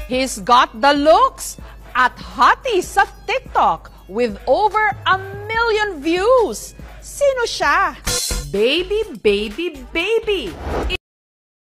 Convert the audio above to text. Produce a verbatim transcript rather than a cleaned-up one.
He's got the looks at hottie sa TikTok with over a million views. Sino siya? Baby, baby, baby!